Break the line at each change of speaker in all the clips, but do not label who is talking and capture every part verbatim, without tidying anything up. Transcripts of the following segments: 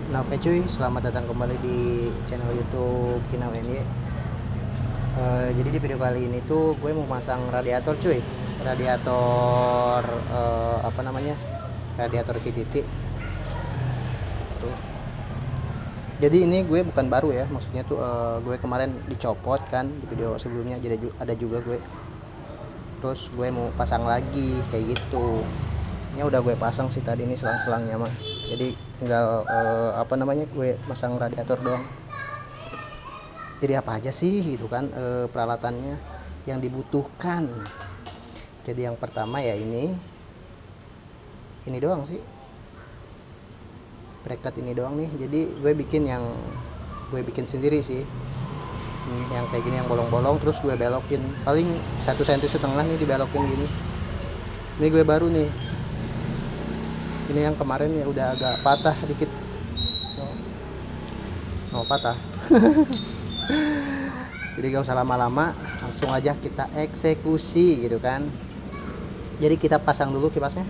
Nah oke cuy, selamat datang kembali di channel YouTube Kinau N Y. Uh, jadi di video kali ini tuh gue mau pasang radiator cuy, radiator uh, apa namanya, radiator C T T. Tuh. Jadi ini gue bukan baru ya, maksudnya tuh uh, gue kemarin dicopot kan di video sebelumnya, jadi ada juga gue. Terus gue mau pasang lagi kayak gitu. Ini udah gue pasang sih tadi nih selang-selangnya mah. Jadi tinggal uh, apa namanya, gue pasang radiator doang. Jadi apa aja sih gitu kan uh, peralatannya yang dibutuhkan. Jadi yang pertama ya ini ini doang sih, bracket ini doang nih. Jadi gue bikin yang gue bikin sendiri sih, ini yang kayak gini, yang bolong-bolong, terus gue belokin paling satu senti setengah nih, dibelokin gini. Ini gue baru nih, ini yang kemarin ya udah agak patah dikit. Oh, oh patah. Jadi gak usah lama-lama, langsung aja kita eksekusi gitu kan. Jadi kita pasang dulu kipasnya.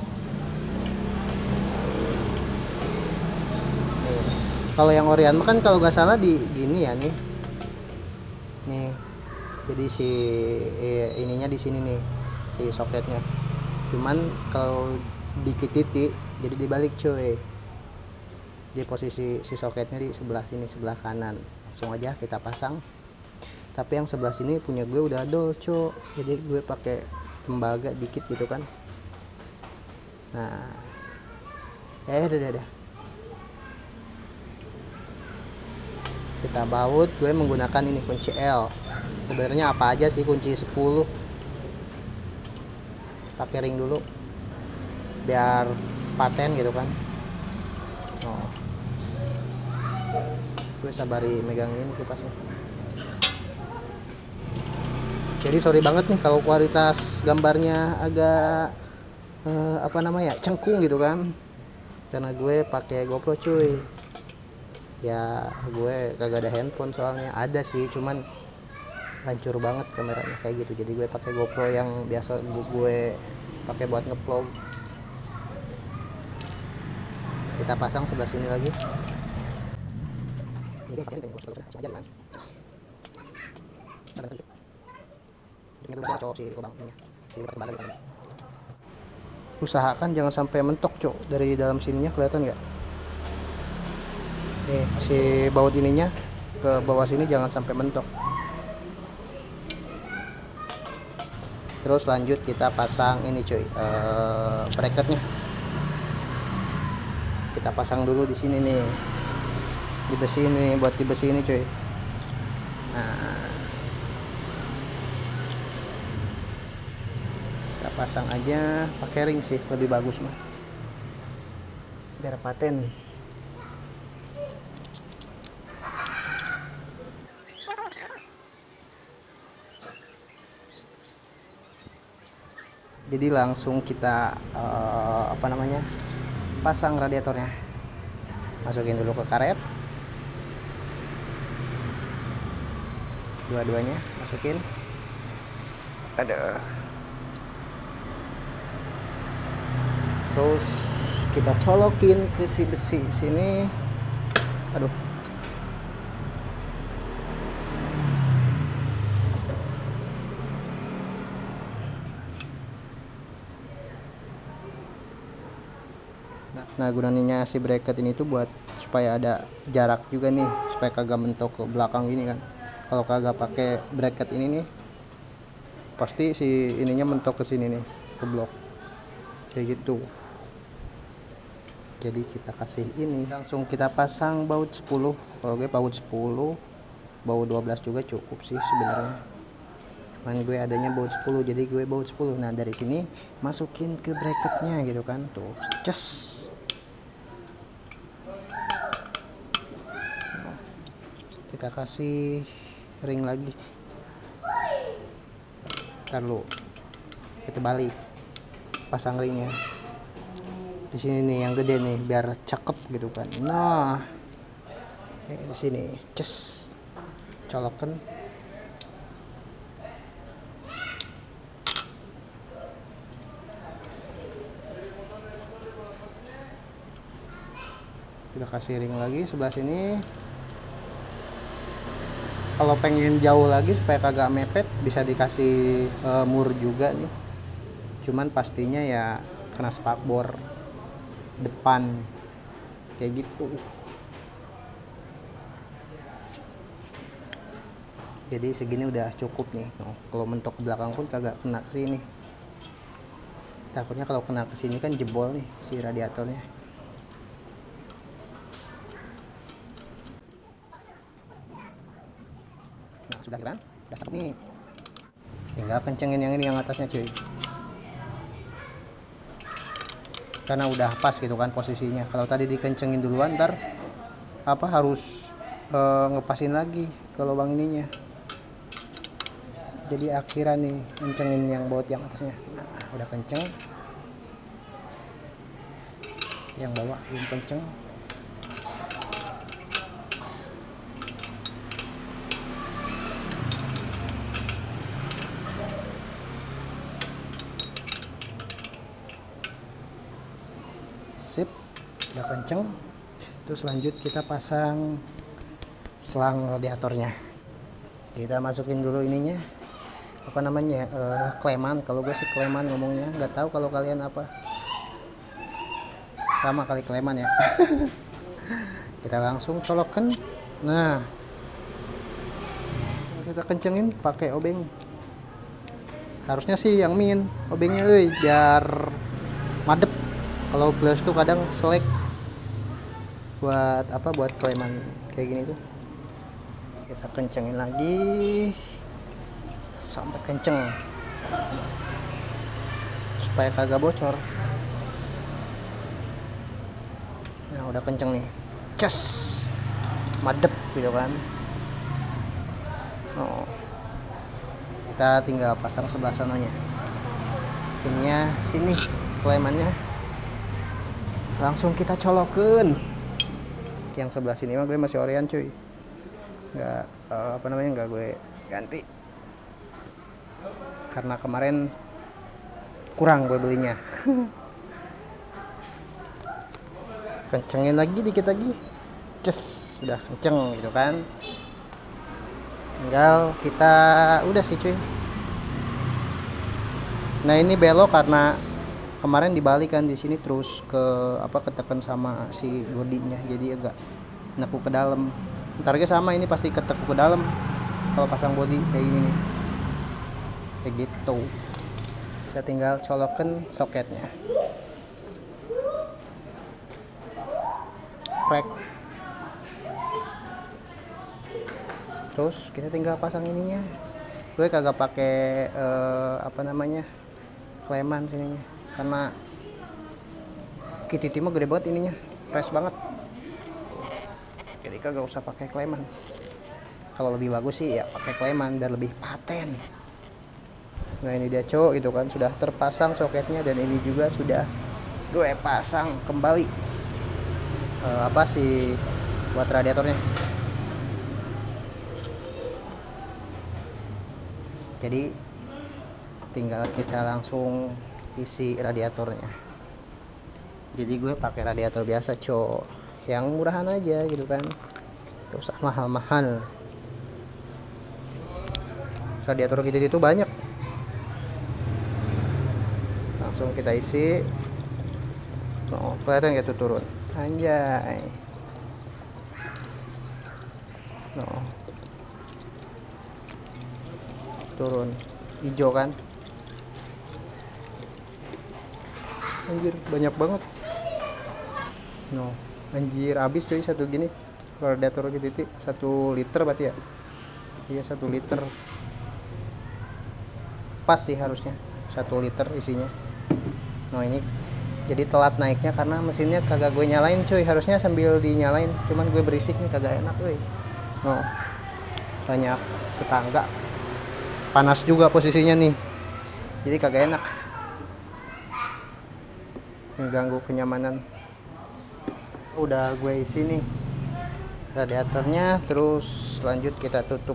Nih. Kalau yang Orion kan kalau gak salah di gini ya nih. Nih. Jadi si eh, ininya di sini nih, si soketnya. Cuman kalau di titik jadi dibalik cuy. Di posisi si soketnya di sebelah sini, sebelah kanan. Langsung aja kita pasang. Tapi yang sebelah sini punya gue udah adol cok, jadi gue pakai tembaga dikit gitu kan. Nah eh udah udah, udah. Kita baut, gue menggunakan ini kunci L. Sebenarnya apa aja sih, kunci sepuluh. Pakai ring dulu biar paten gitu kan. Oh. Gue sabari megang ini kipasnya. Jadi sorry banget nih kalau kualitas gambarnya agak eh, apa namanya, cengkung gitu kan, karena gue pakai GoPro cuy. Ya gue kagak ada handphone, soalnya ada sih cuman hancur banget kameranya kayak gitu. Jadi gue pakai GoPro yang biasa gue pakai buat ngevlog. Kita pasang sebelah sini lagi. Jadi pakai ini langsung aja kan. Usahakan jangan sampai mentok cok, dari dalam sininya kelihatan nggak nih si baut ininya ke bawah sini, jangan sampai mentok. Terus lanjut kita pasang ini cuy, eh, bracketnya kita pasang dulu di sini nih, di besi ini, buat di besi ini cuy. Nah kita pasang aja pakai ring sih, lebih bagus mah biar paten. Jadi langsung kita uh, apa namanya, pasang radiatornya. Masukin dulu ke karet, dua-duanya masukin. Ada. Terus kita colokin ke si besi sini. Aduh. Nah gunanya si bracket ini tuh buat supaya ada jarak juga nih, supaya kagak mentok ke belakang gini kan. Kalau kagak pakai bracket ini nih, pasti si ininya mentok ke sini nih, ke blok kayak gitu. Jadi kita kasih ini, langsung kita pasang baut sepuluh. Kalau gue baut sepuluh, baut dua belas juga cukup sih sebenarnya, cuman gue adanya baut sepuluh, jadi gue baut sepuluh. Nah dari sini masukin ke bracketnya gitu kan, tuh ces. Kita kasih ring lagi. Ntar lu kita balik, pasang ringnya di sini nih, yang gede nih, biar cakep gitu kan. Nah eh, di sini ces, colokan. Kita kasih ring lagi sebelah sini. Kalau pengen jauh lagi supaya kagak mepet bisa dikasih uh, mur juga nih, cuman pastinya ya kena spakbor depan kayak gitu. Jadi segini udah cukup nih. Nah, kalau mentok ke belakang pun kagak kena ke sini. Takutnya kalau kena ke sini kan jebol nih si radiatornya. Nah, sudah kan? Udah cakep nih. Tinggal kencengin yang ini yang atasnya, cuy. Karena udah pas gitu kan posisinya. Kalau tadi dikencengin duluan, ntar apa harus e, ngepasin lagi ke lubang ininya. Jadi akhiran nih kencengin yang baut yang atasnya. Nah, udah kenceng. Yang bawah belum kenceng. Sip, udah kenceng. Terus lanjut kita pasang selang radiatornya. Kita masukin dulu ininya, apa namanya, uh, kleman. Kalau gue sih kleman ngomongnya, nggak tahu kalau kalian apa. Sama kali kleman ya. Kita langsung colokin. Nah, kita kencengin pakai obeng. Harusnya sih yang min obengnya, euy, biar madep. Kalau blast tuh kadang selek. Buat apa? Buat kleman kayak gini tuh. Kita kencengin lagi sampai kenceng supaya kagak bocor. Nah, udah kenceng nih, ces, madep gitu kan. Oh, kita tinggal pasang sebelah sananya. Ininya sini klemannya langsung kita colokin. Yang sebelah sini mah gue masih orian, cuy. Nggak uh, apa namanya nggak gue ganti karena kemarin kurang gue belinya. Kencengin lagi dikit lagi, ces, sudah kenceng gitu kan. Tinggal kita udah sih, cuy. Nah, ini belok karena kemarin dibalik kan di sini terus ke apa ketekan sama si godinya, jadi agak nekuk ke dalam. Ntarnya sama ini pasti ketekuk ke dalam kalau pasang bodi kayak gini nih, kayak gitu. Kita tinggal colokin soketnya, prek. Terus kita tinggal pasang ininya. Gue kagak pakai eh, apa namanya kleman sininya karena kititi mah gede banget ininya, fresh banget. Jadi kagak usah pakai kleman. Kalau lebih bagus sih ya pakai kleman biar lebih paten. Nah, ini dia cowok gitu kan, sudah terpasang soketnya dan ini juga sudah gue pasang kembali uh, apa sih buat radiatornya. Jadi tinggal kita langsung isi radiatornya. Jadi gue pakai radiator biasa, cowok, yang murahan aja gitu kan, gak usah mahal-mahal. Radiator kita itu banyak. Langsung kita isi. Oh, kelihatan gak tuh turun, anjay. No. Turun hijau kan, anjir banyak banget. No, anjir habis cuy satu gini. Radiator gitu satu liter berarti ya. Iya, satu liter pas sih harusnya satu liter isinya. No, ini jadi telat naiknya karena mesinnya kagak gue nyalain, cuy. Harusnya sambil dinyalain, cuman gue berisik nih, kagak enak, cuy. No, banyak tetangga, panas juga posisinya nih, jadi kagak enak, mengganggu kenyamanan. Udah gue isi nih radiatornya, terus lanjut kita tutup.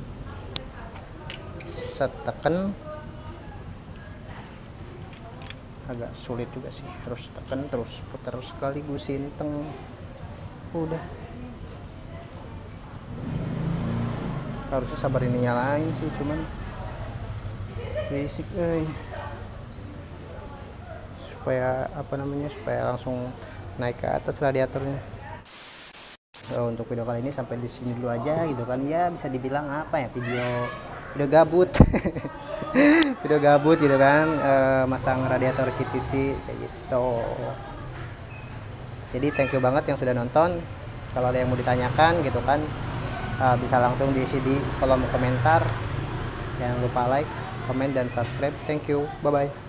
Seteken, agak sulit juga sih, terus tekan terus putar sekaligus sinteng. udah. Harusnya sabar ini nyalain sih, cuman basic eh supaya apa namanya supaya langsung naik ke atas radiatornya. So, untuk video kali ini sampai di sini dulu aja gitu kan, ya bisa dibilang apa ya, video video gabut video gabut gitu kan, e, masang radiator K T T kayak gitu. Jadi thank you banget yang sudah nonton. Kalau ada yang mau ditanyakan gitu kan, e, bisa langsung diisi di kolom komentar. Jangan lupa like, comment, dan subscribe. Thank you, bye bye.